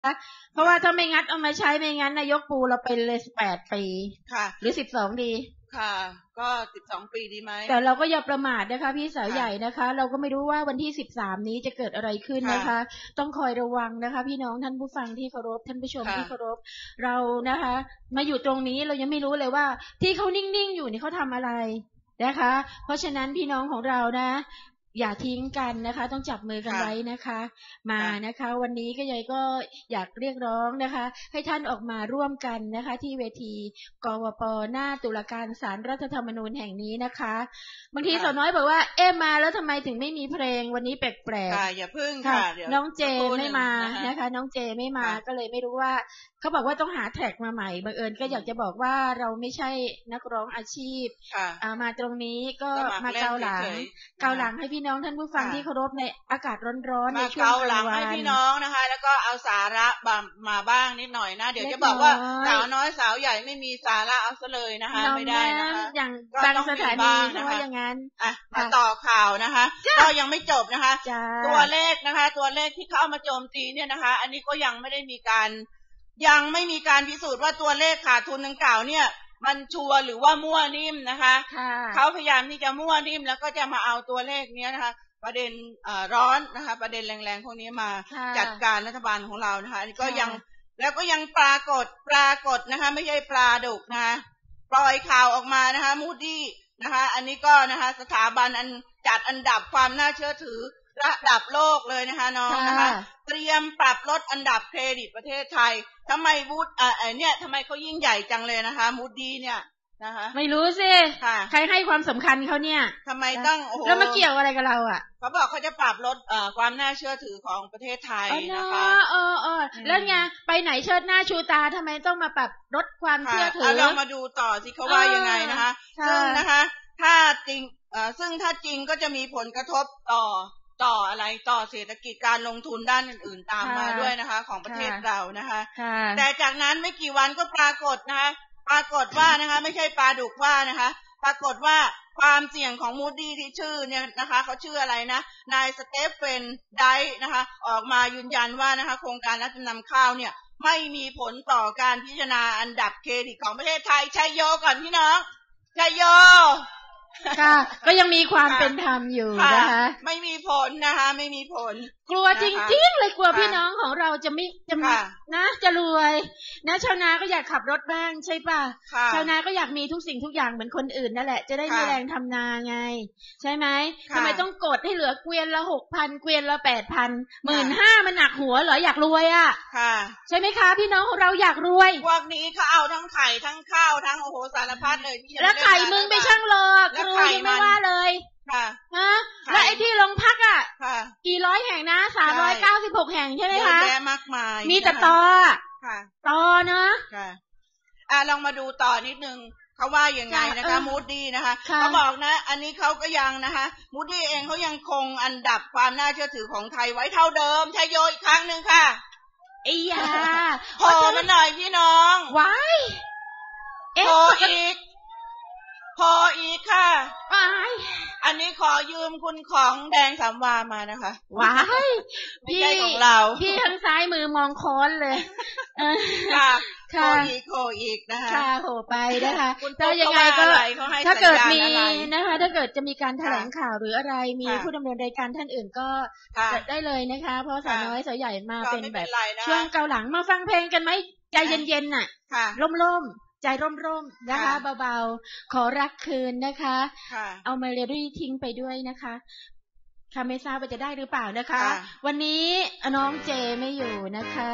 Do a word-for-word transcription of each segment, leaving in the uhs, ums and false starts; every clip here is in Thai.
เพราะว่าถ้าไม่งัดเอามาใช้ไม่งั้นนายกปูเราไปเลยสิบแปดปีค่ะหรือสิบสองดีค่ะก็สิบสองปีดีไหมแต่เราก็อย่าประมาทนะคะพี่สาวใหญ่นะคะเราก็ไม่รู้ว่าวันที่สิบสามนี้จะเกิดอะไรขึ้นนะคะต้องคอยระวังนะคะพี่น้องท่านผู้ฟังที่เคารพท่านผู้ชมที่เคารพเรานะคะมาอยู่ตรงนี้เรายังไม่รู้เลยว่าที่เขานิ่งๆอยู่นี่เขาทำอะไรนะคะเพราะฉะนั้นพี่น้องของเรานะอย่าทิ้งกันนะคะต้องจับมือกันไว้นะคะมานะคะวันนี้ก็ยายก็อยากเรียกร้องนะคะให้ท่านออกมาร่วมกันนะคะที่เวทีกวป.หน้าตุลาการศาลรัฐธรรมนูญแห่งนี้นะคะบางทีสาวน้อยบอกว่าเอ๊ะมาแล้วทำไมถึงไม่มีเพลงวันนี้แปลกๆค่ะอย่าพึ่งค่ะเดี๋ยวน้องเจไม่มานะคะน้องเจไม่มาก็เลยไม่รู้ว่าเขาบอกว่าต้องหาแท็กมาใหม่บังเอิญก็อยากจะบอกว่าเราไม่ใช่นักร้องอาชีพมาตรงนี้ก็มาเกาหลังเกาหลังให้พี่น้องท่านผู้ฟังที่เคารพในอากาศร้อนๆในช่วงกลางวันมาเกาหลังให้พี่น้องนะคะแล้วก็เอาสาระมาบ้างนิดหน่อยนะเดี๋ยวจะบอกว่าสาวน้อยสาวใหญ่ไม่มีสาระเอาซะเลยนะคะไม่ได้นะคะอย่างบางสถานีเพราะว่าอย่างนั้นอ่ะมาต่อข่าวนะคะก็ยังไม่จบนะคะตัวเลขนะคะตัวเลขที่เขาเอามาโจมตีเนี่ยนะคะอันนี้ก็ยังไม่ได้มีการยังไม่มีการพิสูจน์ว่าตัวเลขขาดทุนดังกล่าวเนี่ยมันชัวร์หรือว่ามั่วนิ่มนะคะเขาพยายามที่จะมั่วนิ่มแล้วก็จะมาเอาตัวเลขนี้นะคะประเด็นร้อนนะคะประเด็นแรงๆพวกนี้มาจัดการรัฐบาลของเรานะคะอันนี้ก็ยังแล้วก็ยังปรากฏปรากฏนะคะไม่ใช่ปลาดุกนะคะปล่อยข่าวออกมานะคะมูดี้นะคะอันนี้ก็นะคะสถาบันอันจัดอันดับความน่าเชื่อถือระดับโลกเลยนะคะน้องนะคะเตรียมปรับลดอันดับเครดิตประเทศไทยทำไมมูดอ่าเนี่ยทำไมเขายิ่งใหญ่จังเลยนะคะมูดี้เนี่ยนะคะไม่รู้สิใครให้ความสำคัญเขาเนี่ยทำไมต้องโอ้โหแล้วมาเกี่ยวอะไรกับเราอ่ะเขาบอกเขาจะปรับลดเอ่อความน่าเชื่อถือของประเทศไทยนะคะเออเออแล้วไงไปไหนเชิดหน้าชูตาทำไมต้องมาปรับลดความเชื่อถือเรามาดูต่อสิเขาว่ายังไงนะคะซึ่งนะคะถ้าจริงเอ่อซึ่งถ้าจริงก็จะมีผลกระทบต่อต่ออะไรต่อเศรษฐกิจการลงทุนด้านอื่นๆตามมาด้วยนะคะของประเทศเรานะคะแต่จากนั้นไม่กี่วันก็ปรากฏนะคะปรากฏว่านะคะไม่ใช่ปลาดุกว่านะคะปรากฏว่าความเสี่ยงของมูดดี้ที่ชื่อเนี่ยนะคะเขาชื่ออะไรนะนายสเตฟเฟนไดนะคะออกมายืนยันว่านะคะโครงการรับจำนำข้าวเนี่ยไม่มีผลต่อการพิจารณาอันดับเครดิตของประเทศไทยชัยโยก่อนพี่น้องชัยโยค่ะก็ยังมีความเป็นธรรมอยู่นะคะไม่มีผลนะคะไม่มีผลกลัวจริงๆเลยกลัวพี่น้องของเราจะไม่จะนะจะรวยนะชาวนาก็อยากขับรถบ้างใช่ป่ะชาวนาก็อยากมีทุกสิ่งทุกอย่างเหมือนคนอื่นนั่นแหละจะได้มีแรงทำนาไงใช่ไหมทำไมต้องกดให้เหลือเกวียนละหกพันเกวียนละแปดพันหมื่นห้ามันหนักหัวเหรออยากรวยอ่ะใช่ไหมคะพี่น้องของเราอยากรวยพวกนี้เขาเอาทั้งไข่ทั้งข้าวทั้งโอ้โหสารพัดเลยแล้วไข่มึงไปช่างรอกรวยยังไม่ว่าเลยค่ะฮะแล้วไอ้ที่โรงพักอ่ะกี่ร้อยแห่งนะสามร้อยเก้าสิบหกแห่งใช่ไหมคะเยอะแยะมากมายมีแต่ตอค่ะตอเนาะค่ะอ่ะลองมาดูต่อนิดนึงเขาว่ายังไงนะคะมูดดี้นะคะเขาบอกนะอันนี้เขาก็ยังนะคะมูดดี้เองเขายังคงอันดับความน่าเชื่อถือของไทยไว้เท่าเดิมชัยโยอีกครั้งนึงค่ะไอ้ยาพอมันหน่อยพี่น้องว้ายพออีกพออีกค่ะว้ายอันนี้ขอยืมคุณของแดงสามวามานะคะว้ายพี่ของเราพี่ทางซ้ายมือมองค้อนเลยค่ะโคอีกโคอีกนะคะค่ะโหไปนะคะแต่ยังไงก็ถ้าเกิดมีนะคะถ้าเกิดจะมีการแถลงข่าวหรืออะไรมีผู้ดำเนินรายการท่านอื่นก็ได้เลยนะคะเพราะสาวน้อยสาวใหญ่มาเป็นแบบช่วงเกาหลังมาฟังเพลงกันไหมใจเย็นๆน่ะร่มๆใจร่มๆนะคะเบาๆขอรักคืนนะคะเอาเมโลดี้ทิ้งไปด้วยนะคะค่ะไม่ทราบว่าจะได้หรือเปล่านะคะวันนี้น้องเจไม่อยู่นะคะ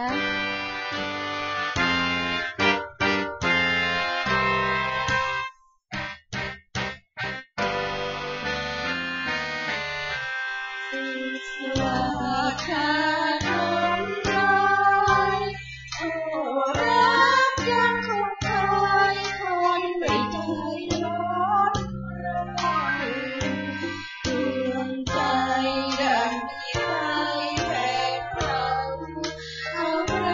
เ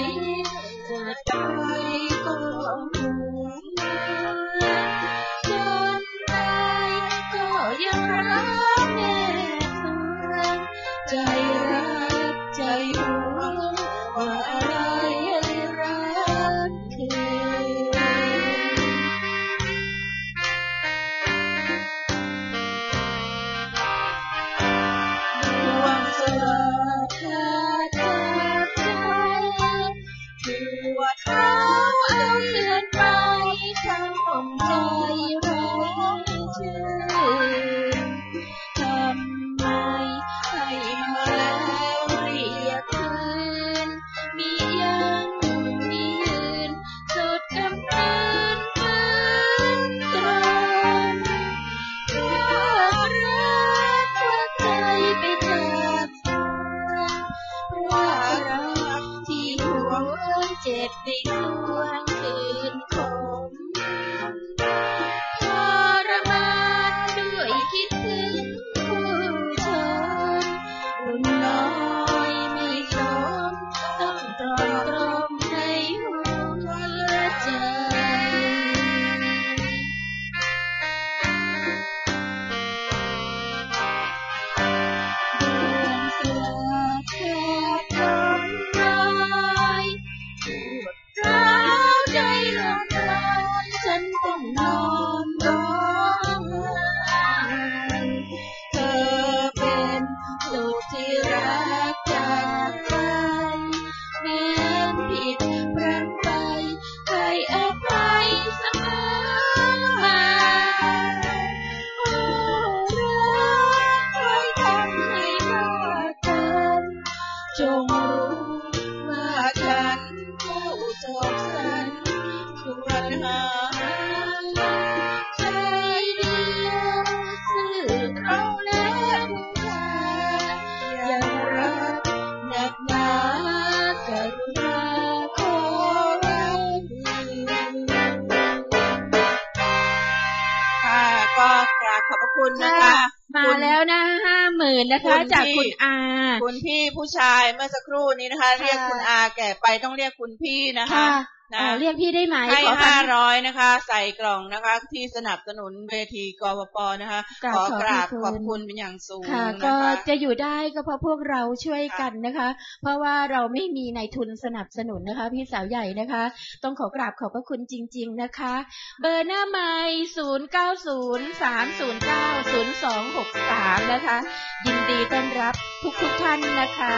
เกิดอะไรก็ห่วงจนตายก็ยังรักแม่เสือใจรักใจห่วงว่าอะไรให้รักเธอเจ็บในสวงคืนคมทรมานด้วยคิดถึงผู้ชมอุ่นน้อยไม่สมต้องตรอมตรมในหัวใจดวงสลากแทบล้มลายร้าวใจร้อนร้อนฉันต้องนอนร้องไห้เธอเป็นสุดที่รักจากใจแม้ผิดพลั้งไปให้อภัยเสมอมาโอ้รักไว้ทำให้รอดกันจงรู้ว่าฉันสงสารทุกวันหาใจเดียวซื่อตรงและบูชายังรักหนักหนากรุณาขอรักค่ะก็กราบขอบพระคุณนะคะมาแล้วนะห้าหมื่นนะคะจากคุณอาคุณพี่ผู้ชายเมื่อสักครู่นี้นะคะเรียกคุณอาแก่ไปต้องเรียกคุณพี่นะคะนะเรียกพี่ได้ไหมให้ห้าร้อยนะคะใส่กล่องนะคะที่สนับสนุนเวทีกวปนะคะขอกราบขอบคุณเป็นอย่างสูงนะคะก็จะอยู่ได้ก็เพราะพวกเราช่วยกันนะคะเพราะว่าเราไม่มีนายทุนสนับสนุนนะคะพี่สาวใหญ่นะคะต้องขอกราบขอบพระคุณจริงๆนะคะเบอร์หน้าไมค์ศูนย์ เก้า ศูนย์ สาม ศูนย์ เก้า ศูนย์ สอง หก สามนะคะยินดีต้อนรับทุกๆท่านนะคะ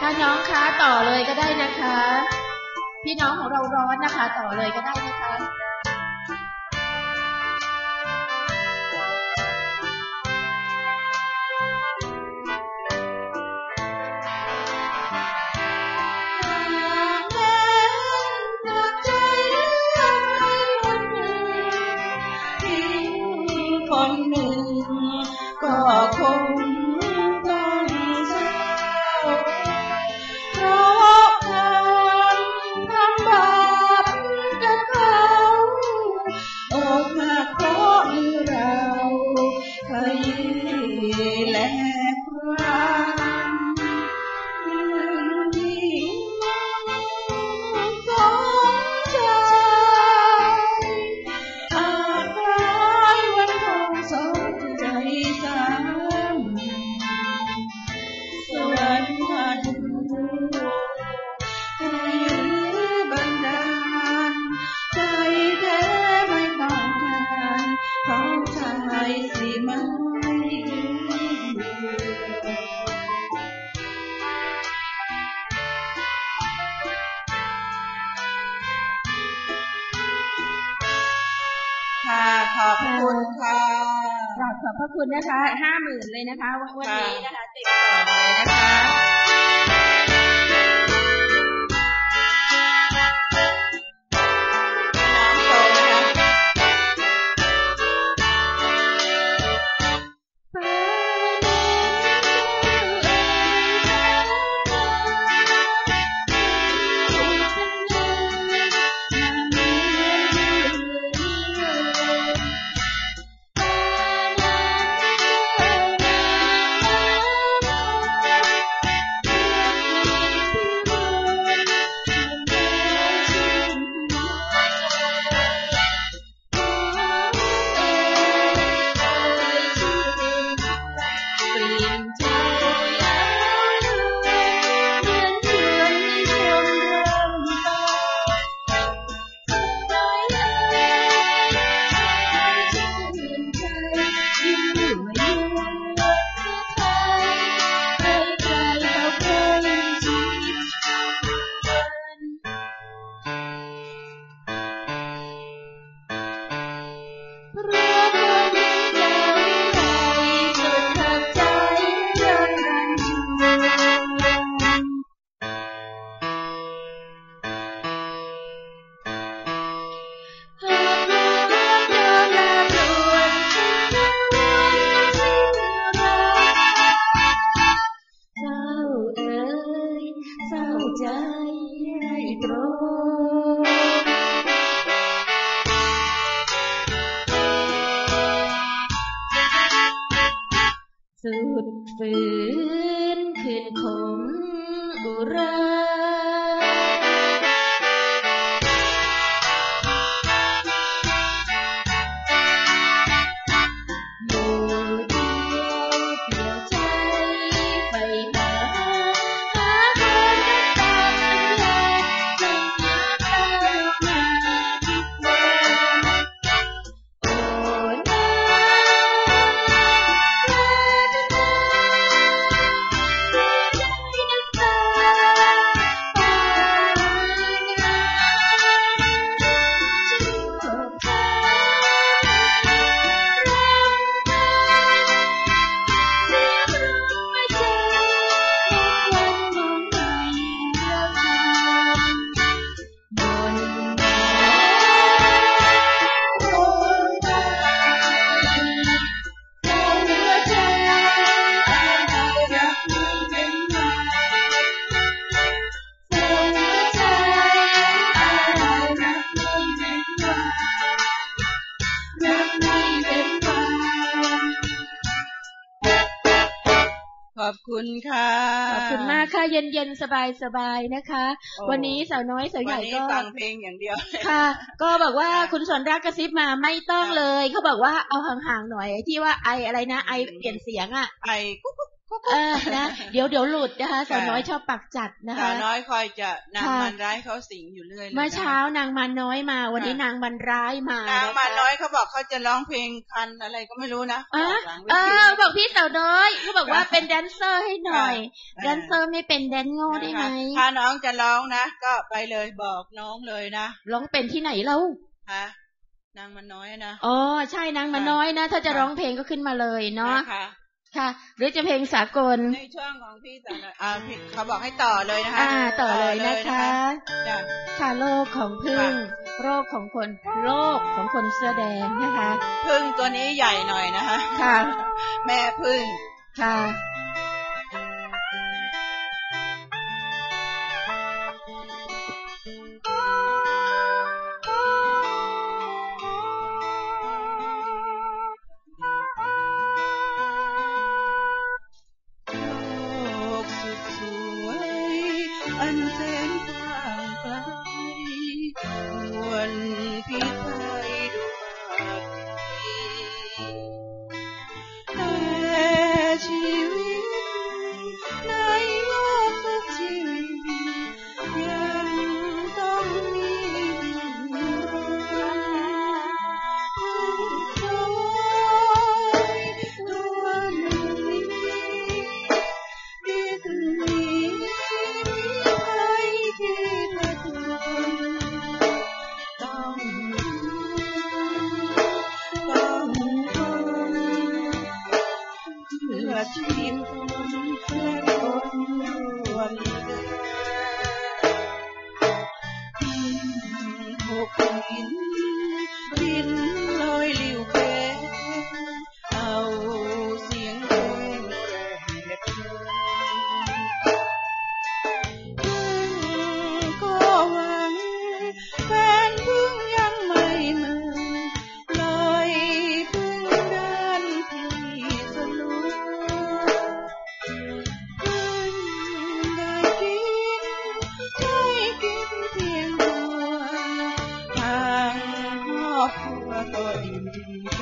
ถ้าน้องคะต่อเลยก็ได้นะคะพี่น้องของเราร้อนนะคะต่อเลยก็ได้นะคะคนหนึ่งก็คงต้องเศร้าเพราะทำทำบาปกับเขาอกหักเพราะมือเราเคยแลกความยิ่งสงใจอาจร้ายวันคงสนใจสามสวรรค์มาดูให้บันดาลใจแท้ไม่ต้องการของชายสิไม่ค่ะขอบคุณค่ะขอบขอบพระคุณนะคะห้าหมื่นเลยนะคะวันนี้นะคะเต็มกล่องเลยนะคะสุดฝืนคืนคมบุราขอบคุณค่ะขอบคุณมากค่ะเย็นๆสบายๆนะคะวันนี้สาวน้อยสาวใหญ่ก็ฟังเพลงอย่างเดียวค่ะก็บอกว่าคุณสนรักกระซิบมาไม่ต้องเลยเขาบอกว่าเอาห่างๆหน่อยที่ว่าไออะไรนะไอเปลี่ยนเสียงอ่ะไอกุ๊กเออนะเดี๋ยวเดี๋ยวหลุดนะคะสาวน้อยชอบปากจัดนะคะสาวน้อยคอยจะนางมันร้ายเขาสิงอยู่เรื่อยเลยเมื่อเช้านางมันน้อยมาวันนี้นางมันร้ายมานางมันน้อยเขาบอกเขาจะร้องเพลงคันอะไรก็ไม่รู้นะเออบอกพี่สาวน้อยเขาบอกว่าเป็นแดนเซอร์ให้หน่อยแดนเซอร์ไม่เป็นแดนโง่ได้ไหมถ้าน้องจะร้องนะก็ไปเลยบอกน้องเลยนะร้องเป็นที่ไหนเล่าฮะนางมันน้อยนะอ๋อใช่นางมันน้อยนะถ้าจะร้องเพลงก็ขึ้นมาเลยเนาะค่ะหรือจะเพลงสากลในช่วงของพี่สาวน้อยอ่าเขาบอกให้ต่อเลยนะคะอ่าต่อเลยนะคะค่ะโลกของพึ่งโรคของคนโลกของคนเสื้อแดงนะคะพึ่งตัวนี้ใหญ่หน่อยนะคะค่ะแม่พึ่งค่ะอันแสนกว้างไกลควรพิทัยดูมากแต่ชีวิตในโลกทุกชีวิตยังต้องมีตัวหนึ่งที่คือชีพและคนล้วนหกหินดินลอยลิ่วแปเอาเสียงเพลงแรกก็หวังแฟนพึ่งยังไม่มาลอยพึ่งด้านที่สนุกก็อิ่มใจ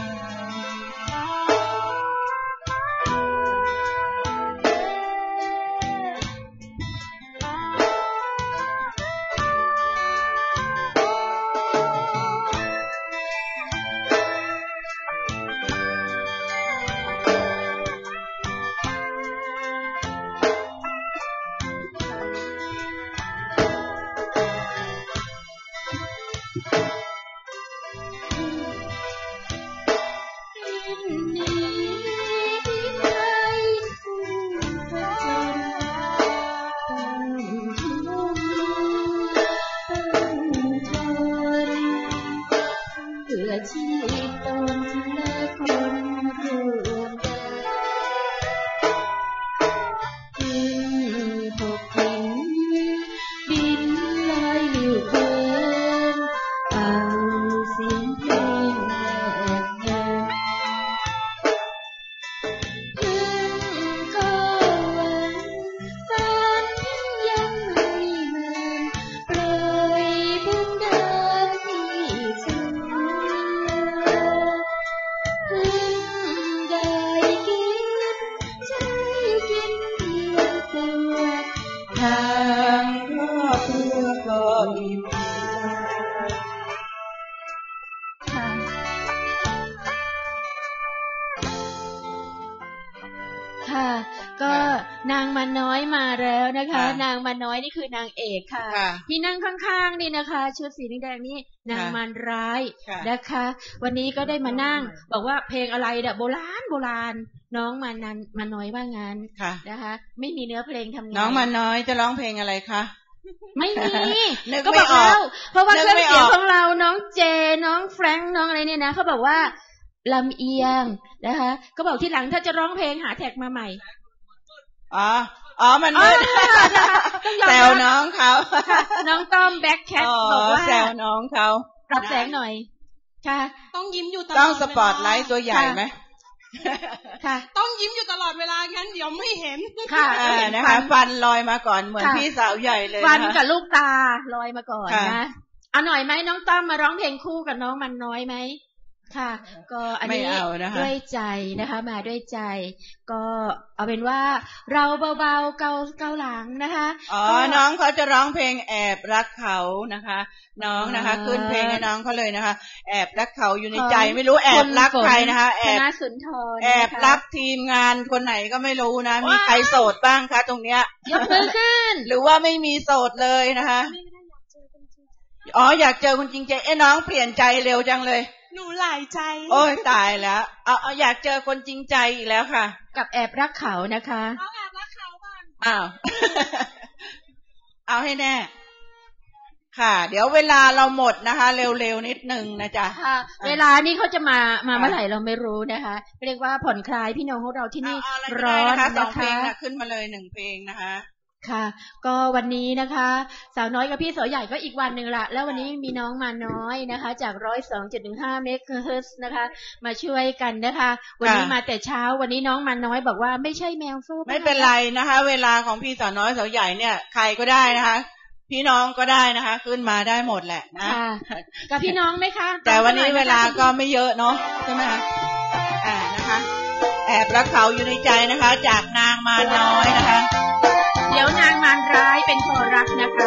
ชีพตนและคนร่วมกันหกหินดินลอยลิ่วเพลินเอาเสียงเพลงแรกเดินพึ่งก็หวังแฟนพึ่งยังไม่มาปล่อยพึ่งเดินที่สุดทางครอบครัวก็อิ่มใจค่ะก็นางมันน้อยมาแล้วนะคะนางมันน้อยนี่คือนางเอกค่ะที่นั่งข้างๆนี่นะคะชุดสีแดงนี่นางมันร้ายนะคะวันนี้ก็ได้มานั่งบอกว่าเพลงอะไรเนี่ยโบราณโบราณน้องมันนั้นมันน้อยว่างั้นนะคะไม่มีเนื้อเพลงทำไงน้องมันน้อยจะร้องเพลงอะไรคะไม่มีก็บอกแล้วเพราะว่าเครื่องเสียงของเราน้องเจน้องแฟรงค์น้องอะไรเนี่ยนะเขาบอกว่าลำเอียงนะคะก็บอกที่หลังถ้าจะร้องเพลงหาแท็กมาใหม่อ๋ออ๋อมันมืดแซวน้องเขาน้องต้อมแบ็คแคทบอกว่าแซวน้องเขาปรับแสงหน่อยค่ะต้องยิ้มอยู่ตลอดต้องสปอตไลท์ตัวใหญ่ไหมค่ะต้องยิ้มอยู่ตลอดเวลางั้นเดี๋ยวไม่เห็นค่ะนะคะฟันลอยมาก่อนเหมือนพี่สาวใหญ่เลยฟันกับลูกตาลอยมาก่อนนะเอาหน่อยไหมน้องต้อมมาร้องเพลงคู่กับน้องมันน้อยไหมค่ะก็อันนี้ด้วยใจนะคะมาด้วยใจก็เอาเป็นว่าเราเบาๆเกาเกาหลังนะคะอ๋อน้องเขาจะร้องเพลงแอบรักเขานะคะน้องนะคะขึ้นเพลงให้น้องเขาเลยนะคะแอบรักเขาอยู่ในใจไม่รู้แอบรักใครนะคะแอบแอบรักทีมงานคนไหนก็ไม่รู้นะมีใครโสดบ้างคะตรงเนี้ยยกมือขึ้นหรือว่าไม่มีโสดเลยนะคะอ๋ออยากเจอคนจริงใจเอ้น้องเปลี่ยนใจเร็วจังเลยหนูหลายใจโอ้ยตายแล้วเอาเอาอยากเจอคนจริงใจอีกแล้วค่ะกับแอบรักเขานะคะเอาแอบรักเขาบ้างอ้าวเอาให้แน่ค่ะเดี๋ยวเวลาเราหมดนะคะเร็วๆนิดนึงนะจ๊ะค่ะเวลานี้เขาจะมามาเมื่อไหร่เราไม่รู้นะคะเรียกว่าผ่อนคลายพี่น้องของเราที่นี่ร้อนนะคะสองเพลงนะขึ้นมาเลยหนึ่งเพลงนะคะค่ะก็วันนี้นะคะสาวน้อยกับพี่สาวใหญ่ก็อีกวันหนึ่งละแล้ววันนี้มีน้องมาน้อยนะคะจาก หนึ่งร้อยสองจุดหนึ่งห้า เมกะเฮิรตซ์นะคะมาช่วยกันนะคะวันนี้มาแต่เช้าวันนี้น้องมาน้อยบอกว่าไม่ใช่แมวสู้ไม่เป็นไรนะคะเวลาของพี่สาวน้อยสาวใหญ่เนี่ยใครก็ได้นะคะพี่น้องก็ได้นะคะขึ้นมาได้หมดแหละนะกับพี่น้องไหมคะแต่วันนี้เวลาก็ไม่เยอะเนาะใช่ไหมคะอ่านะคะแอบรักเขาอยู่ในใจนะคะจากนางมาน้อยนะคะเดี๋ยวนางมารร้ายเป็นคนรักนะคะ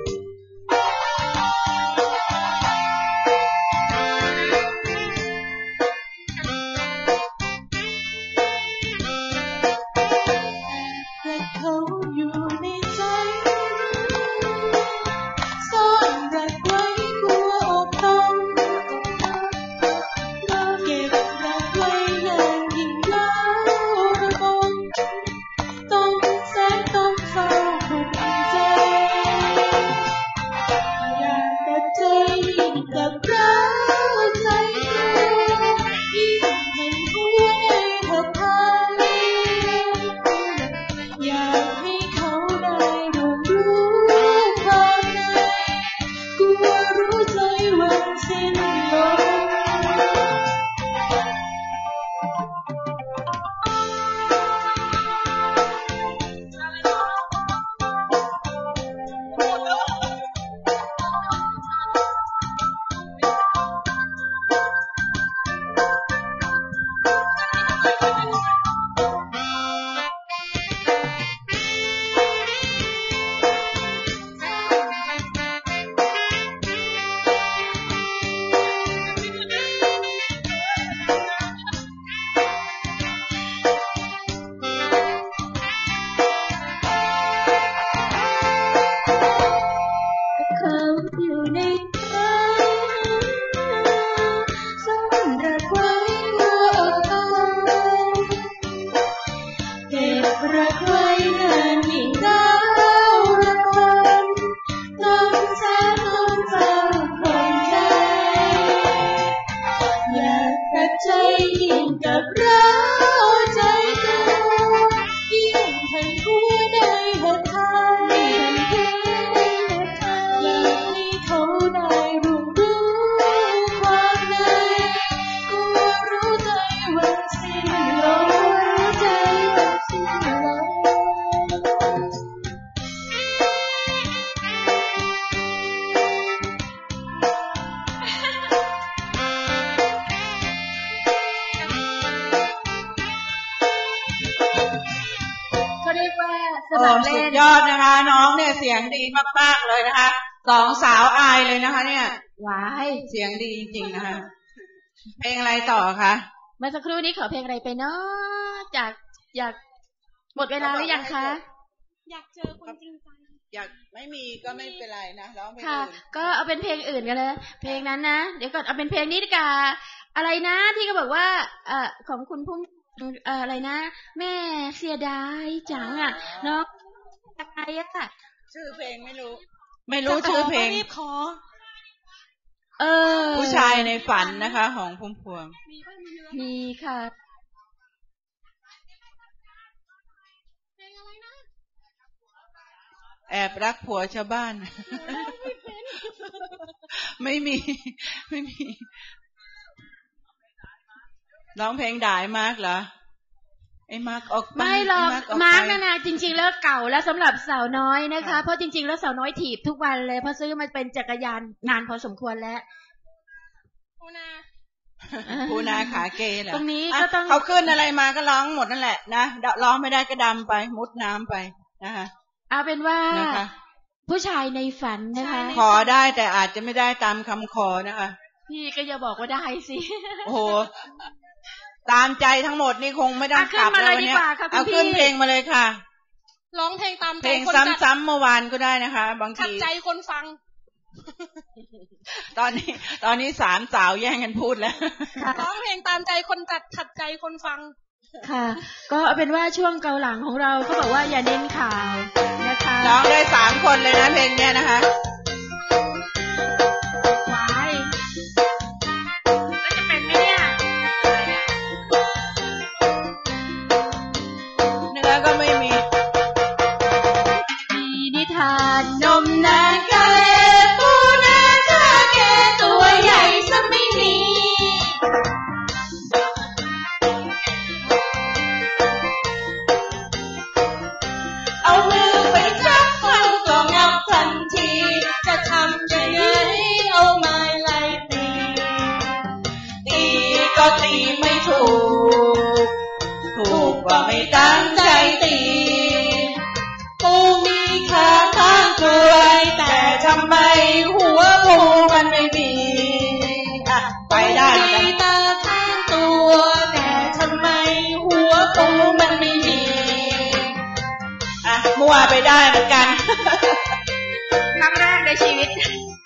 แต่เขาอยู่ในใจซ่อนรักไว้กลัวอกต้องเราเก็บรักไว้นานยิ่งยาวระบมต้องแสนต้องเฝ้าผูกใจอยากกับใจยิ่งกับรักใจยิ่งเห็นหัวในเธอพายอยากให้เขาได้รู้รู้ความในกลัวรู้ใจวันสิ้นลมอยู่ในใจซ่อนรักไว้กลัวอกต้องเก็บรักไว้นานยิ่งดาวระบมต้องแสนต้องเฝ้าครองใจอยากกับใจยิ่งกับเราใจตัวยิ่งทันหัวในหัวใจเขาได้รู้รู้ความในกลัวรู้ใจวันสิ้นลมใจวันสิ้นลมเขาเรียกว่าสโอ้สุดยอดนะคะน้องเนี่ยเสียงดีมากๆเลยนะคะสองสาวอายเลยนะคะเนี่ยว้ายเสียงดีจริงๆนะคะเพลงอะไรต่อคะเมื่อสักครู่นี้ขอเพลงอะไรไปเนาะจากอยากหมดเวลาหรือยังคะอยากเจอคนจริงใจอยากไม่มีก็ไม่เป็นไรนะร้องเพลงอื่นก็เอาเป็นเพลงอื่นกันเลยเพลงนั้นนะเดี๋ยวก่อนเอาเป็นเพลงนี้ดีกว่าอะไรนะที่เขาบอกว่าเอ่อของคุณพุ่มเอ่ออะไรนะแม่เสียดายจังอ่ะเนาะอะไรอ่ะชื่อเพลงไม่รู้ไม่รู้ชื่อเพลงขอเออผู้ชายในฝันนะคะของพุ่มพวงมีค่ะแอบรักผัวชาวบ้านไม่มีไม่มีร้องเพลงด่ายมากเหรอไอ้มาร์กออกไม่หรอกมาร์กนะนะจริงๆแล้วเก่าแล้วสำหรับสาวน้อยนะคะเพราะจริงๆแล้วสาวน้อยถีบทุกวันเลยเพราะซื้อมาเป็นจักรยานนานพอสมควรแล้วคุณนาปูนาขาเกเหรอตรงนี้ก็ต้องเขาขึ้นอะไรมาก็ร้องหมดนั่นแหละนะร้องไม่ได้ก็ดำไปมุดน้ำไปนะคะเอาเป็นว่านะคะผู้ชายในฝันนะคะขอได้แต่อาจจะไม่ได้ตามคำขอนะคะพี่ก็อย่าบอกว่าได้สิโอ้โหตามใจทั้งหมดนี่คงไม่ต้องกลับแล้ววันนี้เอาขึ้นเพลงมาเลยค่ะร้องเพลงตามใจเพลงซ้ำๆเมื่อวานก็ได้นะคะบางทีขัดใจคนฟังตอนนี้ตอนนี้สามสาวแย่งกันพูดแล้วร้องเพลงตามใจคนจัดขัดใจคนฟังค่ะก็เอาเป็นว่าช่วงเกาหลังของเราเขาบอกว่าอย่าเน้นข่าวนะคะร้องได้สามคนเลยนะเพลงเนี้ยนะคะว้ายแล้วจะเป็นไหมเนี่ยเนื้อก็ไม่มีมีนิทานนมนางกะเลปูนาคาเกตัวใหญ่ซะไม่มีเอามือไปจับเขาก็งับทันทีจะทำยังไงเอาไม้ไล่ตีตีก็ตีไม่ถูกถูกก็ไม่ตั้งใจตีปูมีขาข้างกลวยแต่ทำไมหัวปูมันไม่มีไปได้มีตาข้างตัวแต่ทำไมหัวปูมันไม่มีอ่ะมั่วไปได้เหมือนกันครั้งแรกในชีวิต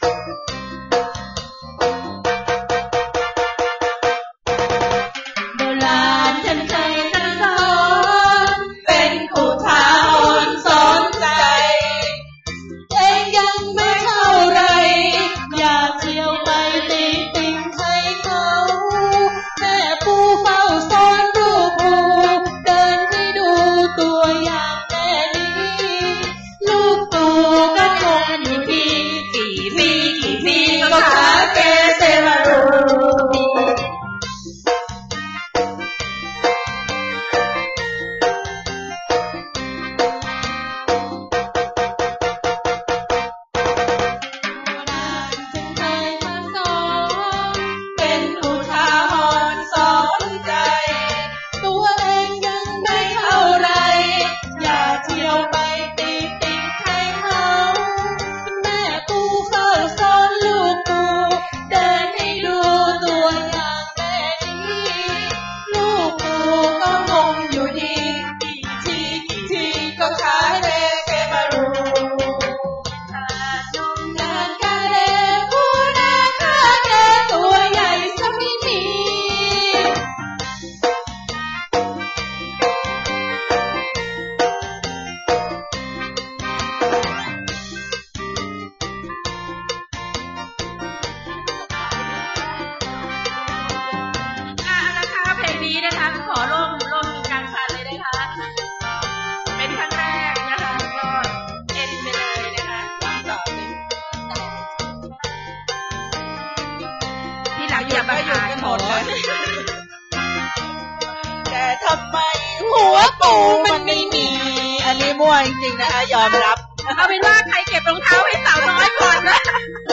โบราณท่านเคยสั่งสอนเป็นอุทาหรณ์สอนใจเองยังไม่เท่าไรอย่าเที่ยวไปติดติงใครเขาแม่ปูเฝ้าสอนลูกปูเดินให้ดูตัวอย่างแม่นี้ลูกปูก็ทนอยู่ดีกี่ปีกี่ปีก็ขาเกเซมารูแต่ทำไมหัวปูมันไม่มีอันนี้มั่วจริงๆนะคะยอมรับเอาเป็นว่าใครเก็บรองเท้าให้สาวน้อยก่อนนะ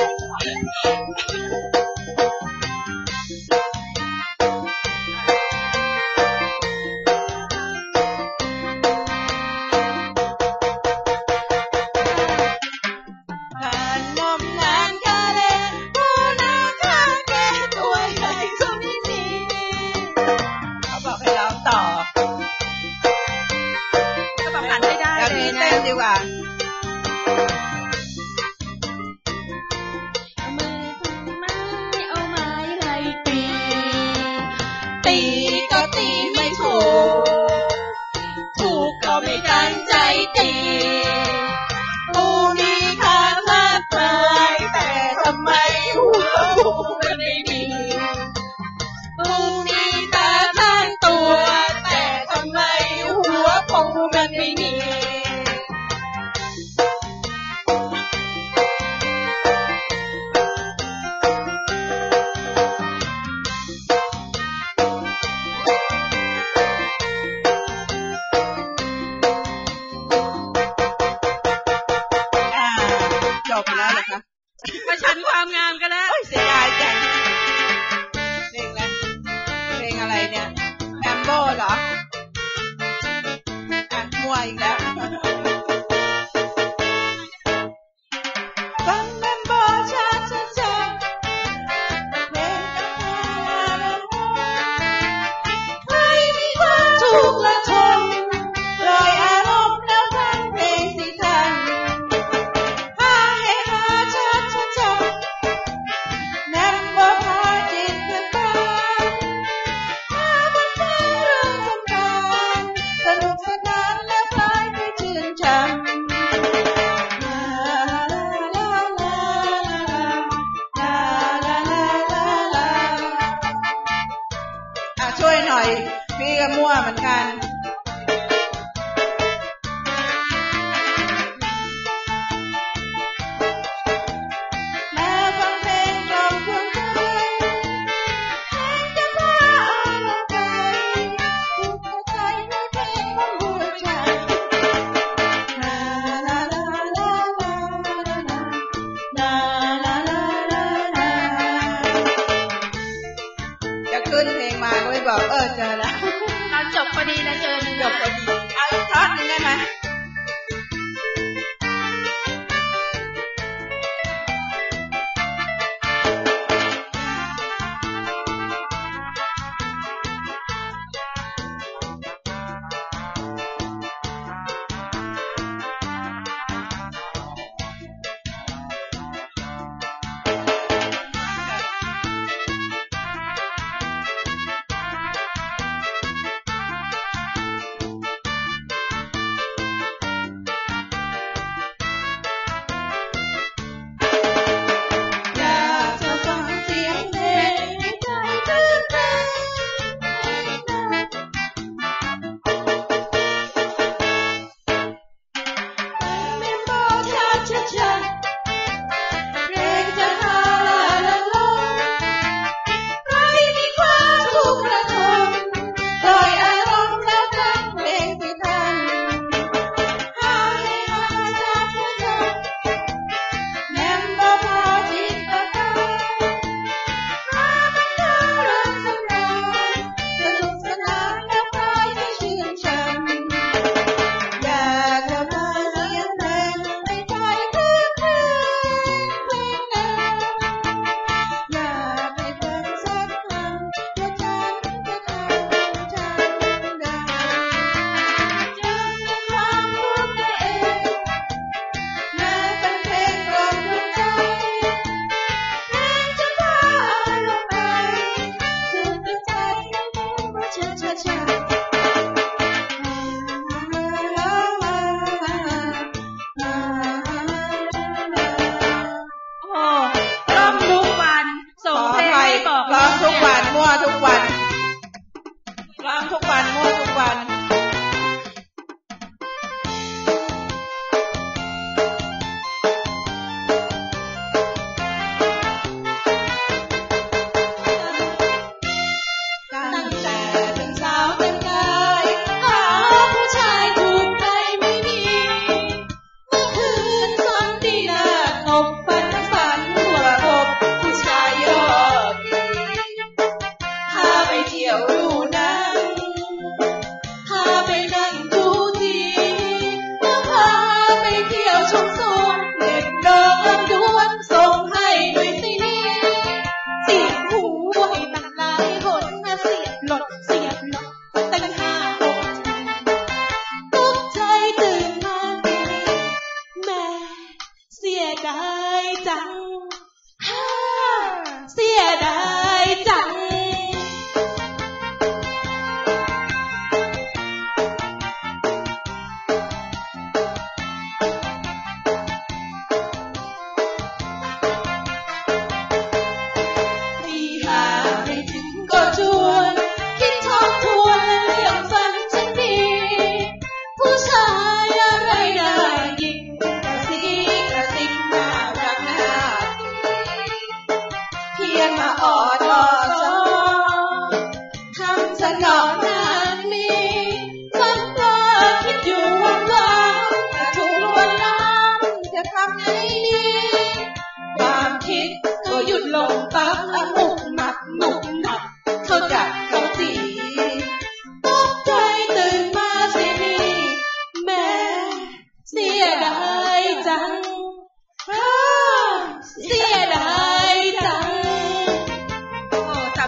ดีกว่าอะไรเนี่ยแมมโบเหรออ่ะมั่วอีกแล้วฟังแมมโบช้าช้าช้าเพลงกำลังใครมีความทุกข์และทนปล่อยอารมณ์แล้วฟังเพลงสิท่านหาให้หาช้าช้าช้าแมมโบพาจิตกันไปหาบนฟังเรื่องสำคัญสนุกสนานและคลายไปชื่นช่ำช่วยหน่อยพี่ก็มั่วเหมือนกันแม้ฟังเพลงกล่อมดวงใจเพลงจะพาอารมณ์ไปถูกใจในเพลงของหัวใจลาลาลาลาลาลาลาลาลาลาจะขึ้นเพลงมาก็ไม่บอกเออเจอแล้วตอนจบพอดีนะเจอหนึ่งจบพอดีเอาอีกท่อนหนึ่งได้ไหมร้องทุกวันมั่วทุกวันร้องทุกวันมั่วทุกวันตั้งแต่เป็นสาวเป็นกายหาผู้ชายถูกใจไม่มีเมื่อคืนฝันดีน่านกฝันฝันว่าพบผู้ชายยอดดีพาไป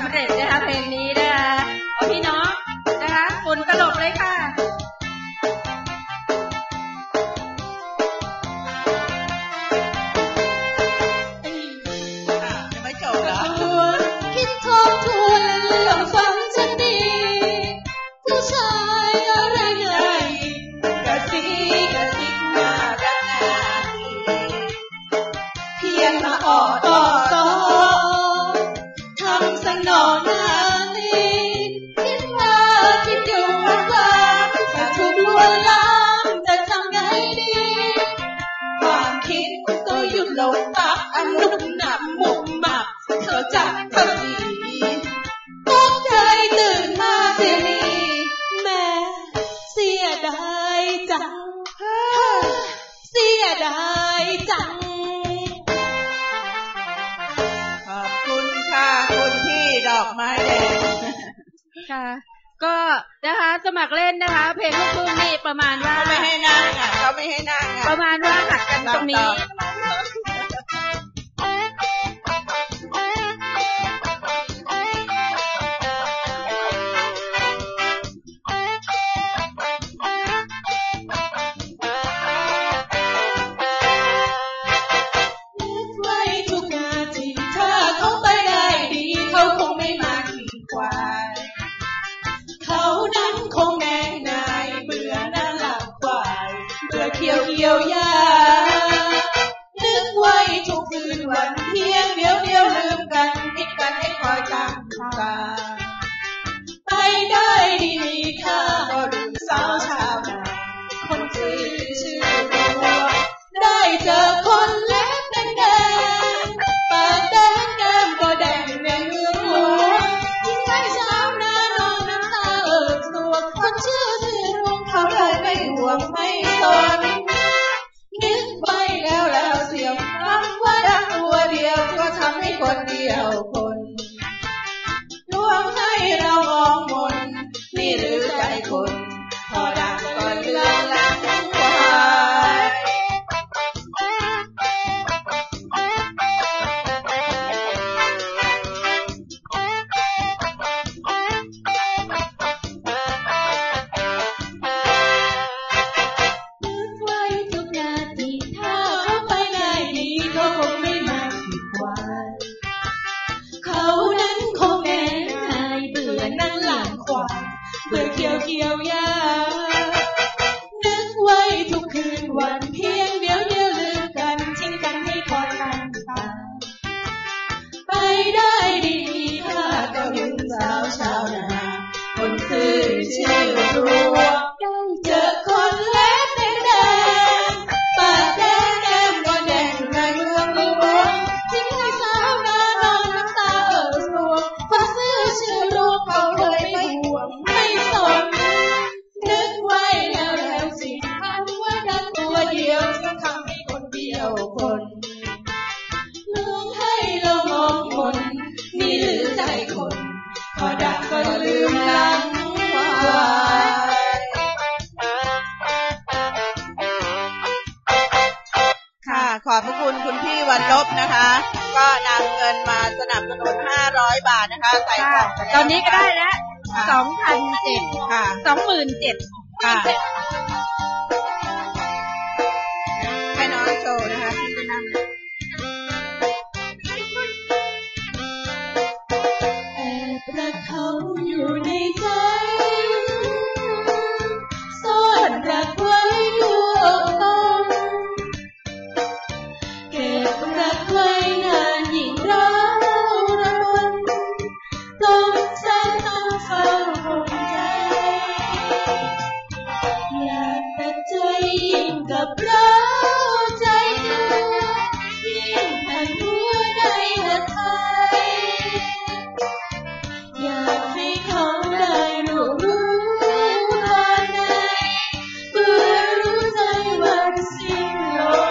เร็จนะคะเพลงนี้นะคะเอาพี่น้องนะคะฝุ่นตลบเลยค่ะยังไม่จบเหรอคิดทบทวนและเลือกฟังฉันดีผู้ชายอะไรไงกระซิกระซิกน่ารักน่าเพียงมาอ่อต่อต่อทำสนองหน้าตีคิดว่าคิดอยู่ว่าถ้าถูกลวนลามจะทำไงดีความคิดก็หยุดลงปักอนุหนับมุมหมับเธอจับพอดีตกใจตื่นมาเสียดีแม่เสียดายจังเสียดายจังขอบคุณค่ะคุณพี่ดอกไม้แดงค่ะก็นะคะสมัครเล่นนะคะเพลงลูกทุ่งนี่ประมาณว่าเขาไม่ให้นั่งอ่ะเขาไม่ให้นั่งอ่ะประมาณว่าหัดกันตรงนี้เกี่ยวเกี่ยวยานึกไว้ทุกคืนวันเพียงเดียวเดียวลืมกันคิดกันให้คอยตั้งตาไปได้ดีมีค่าก็ลืมสาวชาวนาคนชื่อชื่อรัวได้เจอคนเล็กแดงแดงปากแดงแก้มก็แดงในเมืองหลวงยิ่งให้ชาวนาน้องน้ำตาเอิบสวงคนชื่อชื่อรัวเขาเลยไม่ห่วงไม่ตนนึกไปแล้วแล้วเสียวคำว่ารักตัวเดียวก็ทำให้คนเดียวคนลวงให้เรามองมนนี่หรือใจคนพอดังก็เลือนลังควายเบื่อเกี่ยวเกี่ยวยานึกไว้ทุกคืนวันเพียงเดียวเดียวลืมกันทิ้งกันให้คอยตั้งตาไปได้ดีถ้าก็ลืมสาวชาวนาคนซื่อชื่อรัวได้เจอคนเล็กแดงปากแดงแก้มก็แดงในเมืองหลวงทิ้งให้สาวนาน้องน้ำตาเอ่อสวงคนซื่อชื่อรัวเขาเคยไม่ห่วงไม่สนนึกไว้แล้วแล้วสิพันว่ารักตัวเดียวจะทำให้คนเดียวคนลวงให้เรามองมนนี่หรือใจคนพอดักก็ลืมลังวายค่ะขอบพระคุณคุณพี่วันลบนะคะก็นำเงินมาสนับสนุนห้าร้อยบาทนะคะใส่กล่องตอนนี้ก็ได้แล้วสองพันเจ็ดค่ะสองหมื่นเจ็ดค่ะให้น้องโชว์นะคะที่จะนั่งแอบรักเขาอยู่ในใจซ่อนรักไว้ด้วยตนเก็บรักไว้นานยิ่งร้าวระบมต้องแสนต้องเฝ้าห่วงใจอยากแต่ใจยิ่งกับเราใจตัวยิ่งแผ่นหัวในหัวใจอยากให้เขาได้รู้รู้ตอนไหนเพื่อรู้ใจวันสิ้นลม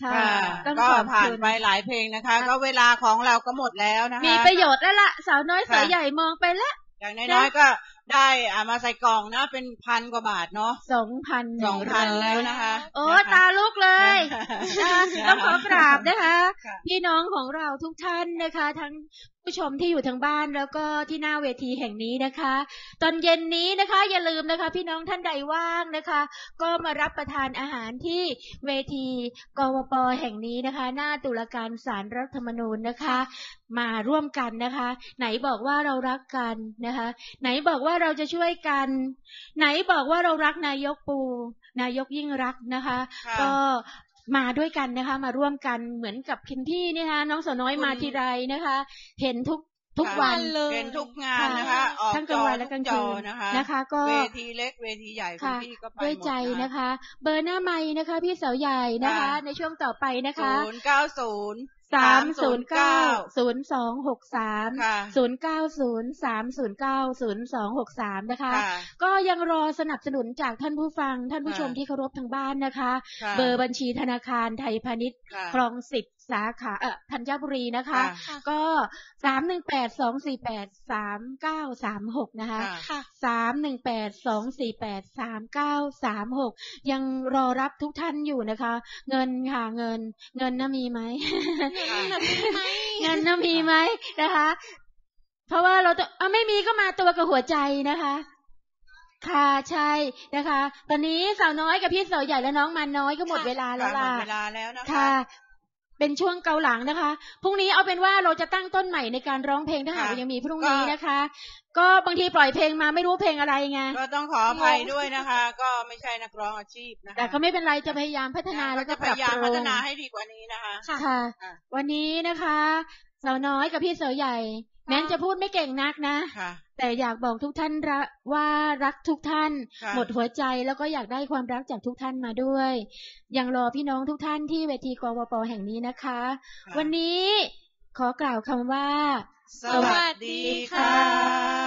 ค่ะก็ผ่านไปหลายเพลงนะคะก็เวลาของเราก็หมดแล้วนะคะมีประโยชน์แล้วล่ะสาวน้อยสาวใหญ่มองไปแล้วอย่างน้อยๆก็ได้อ่ามาใส่กล่องนะเป็นพันกว่าบาทเนาะสองพันสองพันแล้วนะคะโอ้ตาลุกเลยต้องขอกราบนะคะพี่น้องของเราทุกท่านนะคะทั้งผู้ชมที่อยู่ทางบ้านแล้วก็ที่หน้าเวทีแห่งนี้นะคะตอนเย็นนี้นะคะอย่าลืมนะคะพี่น้องท่านใดว่างนะคะก็มารับประทานอาหารที่เวทีกวป.แห่งนี้นะคะหน้าตุลาการศาลรัฐธรรมนูญนะคะมาร่วมกันนะคะไหนบอกว่าเรารักกันนะคะไหนบอกว่าเราจะช่วยกันไหนบอกว่าเรารักนายกปูนายกยิ่งรักนะคะก็มาด้วยกันนะคะมาร่วมกันเหมือนกับพิมพี่นี่ค่ะน้องสาวน้อยมาทีไรนะคะเห็นทุกทุกวันเลยเห็นทุกงานนะคะออกทั้งกลางวันและกลางคืนนะคะก็เวทีเล็กเวทีใหญ่คุณพี่ก็ไปหมดด้วยใจนะคะเบอร์หน้าไมค์นะคะพี่สาวใหญ่นะคะในช่วงต่อไปนะคะศูนย์เก้าศูนย์สามศูนย์เก้าศูนย์สองหกสามศูนย์เก้าศูนย์สามศูนย์เก้าศูนย์สองหกสามนะคะก็ยังรอสนับสนุนจากท่านผู้ฟังท่านผู้ชมที่เคารพทางบ้านนะคะเบอร์บัญชีธนาคารไทยพาณิชย์คลองสิบสาขาเอ่อธัญบุรีนะคะก็สามหนึ่งแปดสองสี่แปดสามเก้าสามหกนะคะสามหนึ่งแปดสองสี่แปดสามเก้าสามหกยังรอรับทุกท่านอยู่นะคะเงินค่ะเงินเงินน่ะมีไหมเงินน่ะมีไหมนะคะเพราะว่าเราต้องเอาไม่มีก็มาตัวกับหัวใจนะคะค่ะใช่นะคะตอนนี้สาวน้อยกับพี่สาวใหญ่และน้องมันน้อยก็หมดเวลาแล้วล่ะหมดเวลาแล้วนะคะค่ะเป็นช่วงเกาหลังนะคะพรุ่งนี้เอาเป็นว่าเราจะตั้งต้นใหม่ในการร้องเพลงถ้าหากยังมีพรุ่งนี้นะคะก็บางทีปล่อยเพลงมาไม่รู้เพลงอะไรไงก็ต้องขออภัยด้วยนะคะก็ไม่ใช่นักร้องอาชีพนะคะแต่ก็ไม่เป็นไรจะพยายามพัฒนาแล้วก็ปรับปรุงพยายามพัฒนาให้ดีกว่านี้นะคะค่ะวันนี้นะคะสาวน้อยกับพี่สาวใหญ่แม้จะพูดไม่เก่งนักนะแต่อยากบอกทุกท่านว่ารักทุกท่านหมดหัวใจแล้วก็อยากได้ความรักจากทุกท่านมาด้วยยังรอพี่น้องทุกท่านที่เวทีกวป.แห่งนี้นะคะวันนี้ขอกล่าวคำว่าสวัสดีค่ะ